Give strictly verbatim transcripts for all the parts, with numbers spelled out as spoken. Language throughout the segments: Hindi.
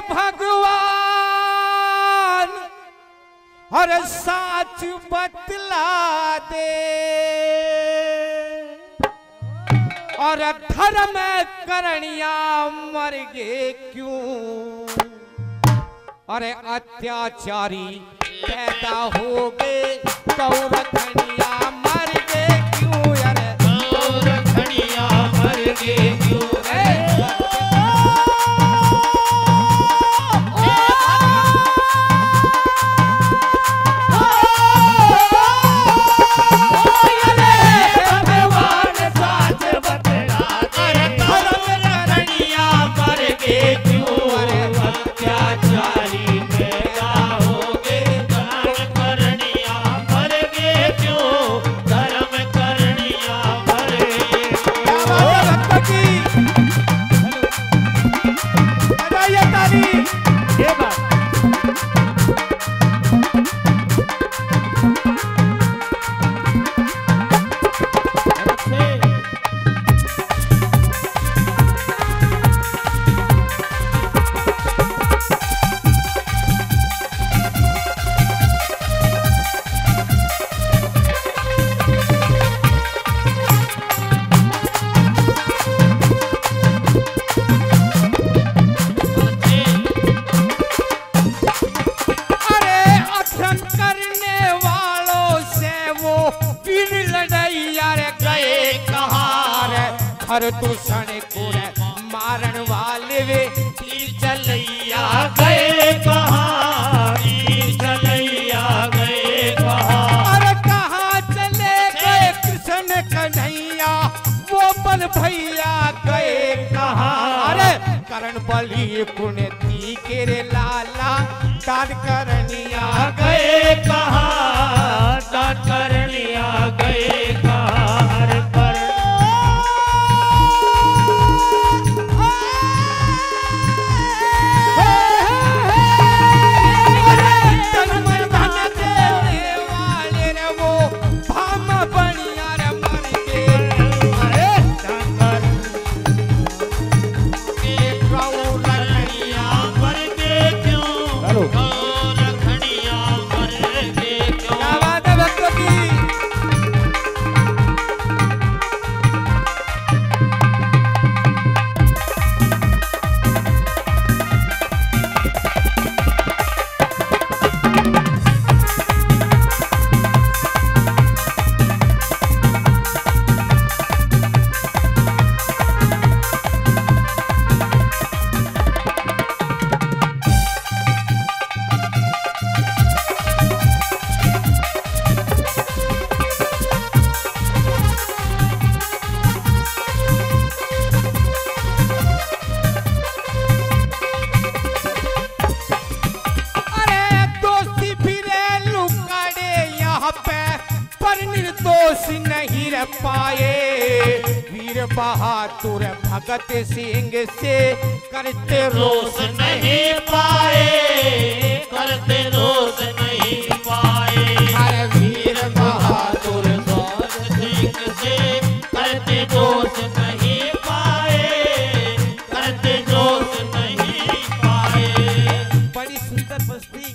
भगवान और साच बतला दे और धर्म करणिया मर गए क्यों अरे अत्याचारी पैदा हो गए गौरखनिया मर गए क्यों अरे गौरखनिया मर गए क्यों हर दूषण को मारन वाले वे तीर चलैया गए कहाँ तीर चलैया गए कहाँ अरे कहाँ चले गए कृष्ण कन्हैया वो बल भैया गए कहाँ अरे करण बलि पुण्य दी के रे लाला दान करनिया गए कहाँ दान करनिया गए कहाँ नहीं रह पाए वीर बहादुर भगत सिंह से करते रोष नहीं पाए करते रोष नहीं पाए अरे वीर बहादुर भगत सिंह से करते रोष नहीं पाए करते रोष नहीं पाए। बड़ी सुंदर बस्ती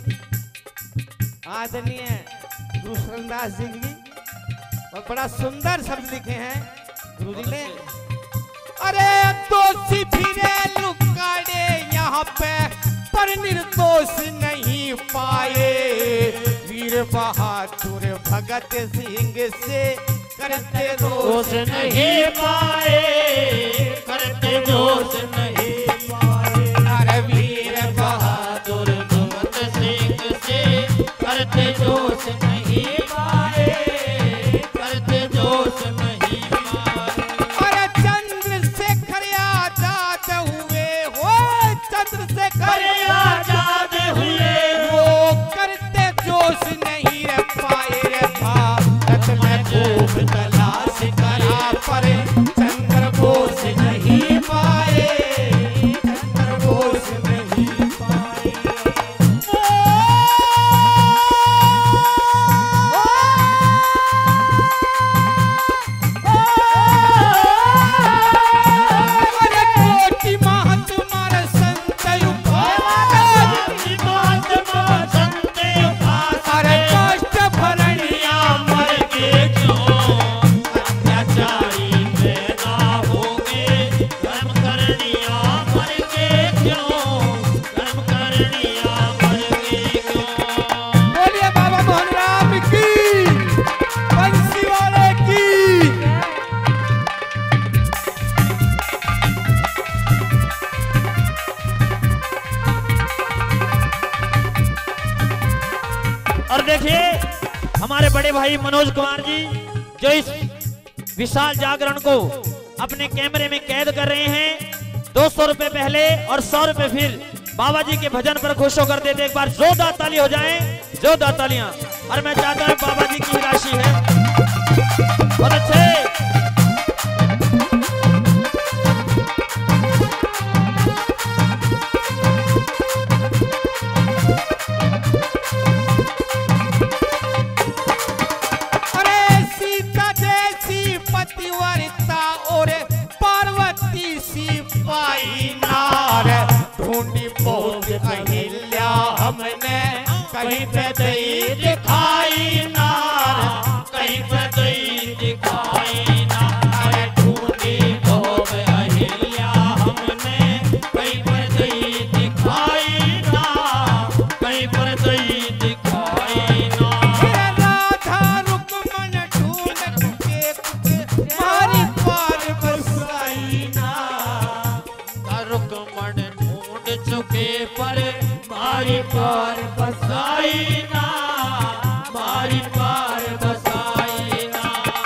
आदरणीय गुरुदास सिंह जी और बड़ा सुंदर शब्द लिखे हैं गुरुजी ने। अरे दोषी फिरे लुकाड़े यहाँ पे पर निर्दोष नहीं पाए वीर बहादुर भगत सिंह से करते दोष नहीं पाए करते दोष नहीं पाए अरे वीर बहादुर भगत सिंह से करते दोष नहीं पाए करते दोष नहीं पाए। अरे चंद्रशेखर आजाद हुए हो चंद्रशेखर आजाद हुए वो करते जोश नहीं रह पाए रे भारत में खूब तलाश करा पर चंद्र बोस नहीं पाए और देखिए हमारे बड़े भाई मनोज कुमार जी जो इस विशाल जागरण को अपने कैमरे में कैद कर रहे हैं। दो सौ रुपए पहले और सौ रुपए फिर बाबा जी के भजन पर खुश होकर देते। एक बार जोरदार ताली हो जाए, जोरदार तालियां। और मैं चाहता हूं बाबा जी की राशि है बहुत अच्छे। अरे सीता जैसी पतिव्रता और पार्वती सी पाई नार, ढूंढी बहुत अहिल्या हमने कहीं पे दई दिखाई नार, कहीं पे दई दिखाई नार, ढूंढी बहुत अहिल्या हमने कहीं पे दई दिखाई नार, कहीं पर दई दिखाई नार। राधा रुक्मन ढूंढ के मारी पार बसाई नार, रुक्मन ढूंढ चुके पर मारी पार बसाई ना, मारी पार बसाई ना।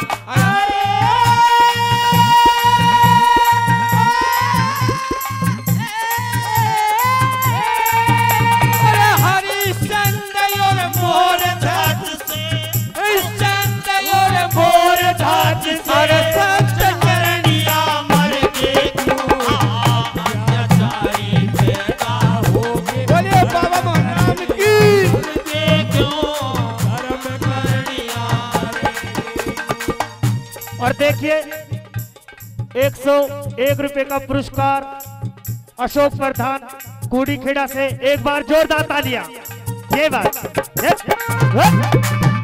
अरे हरिश्चंद्र और मोर धाज से हरिश्चंद्र और मोर धाज से अरे सच करनिया मर के क्यों अत्याचारी पैदा हो गए। बोलिए बाबा मोहन की मर के क्यों धर्म करनिया रे। और देखिए एक सौ एक रुपए का पुरस्कार अशोक प्रधान कूड़ी खेड़ा से। एक बार जोरदार तालियां। ये बात ये, ये।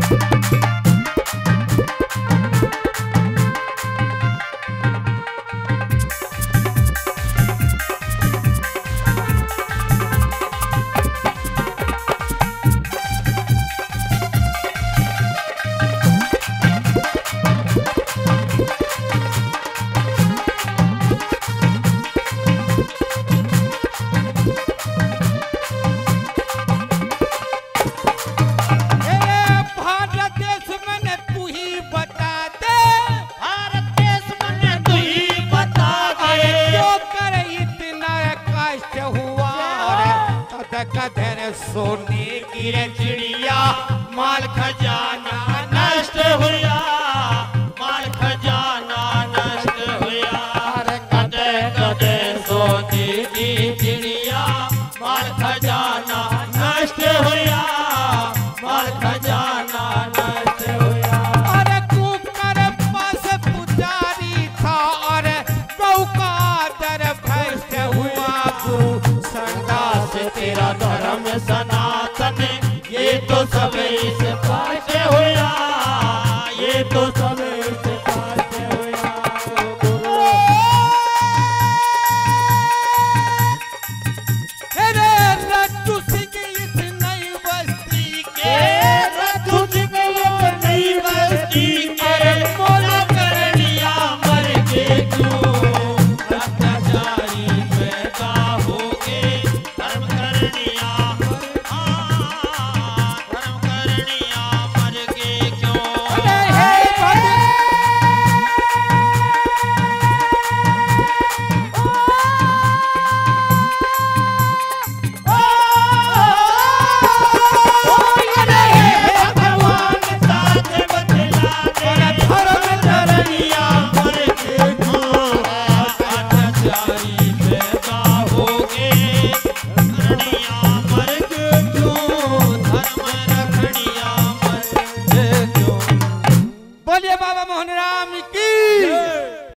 भारत देश में तू ही बता दे, भारत देश में तू ही बता दे, क्यों कर इतना कष्ट हुआ। कद कदर सोने की रे चिड़िया माल खजाना नष्ट हुआ, माल खजाना नष्ट हुआ। कदे कदे सोने की चिड़िया माल खजाना नष्ट हुआ, माल खजाना नष्ट हुआ। अरे कुकर पास पुजारी था और गौ का दर भ्रष्ट हुआ। गु संदास तेरा धर्म सनातन ये तो सब इस पर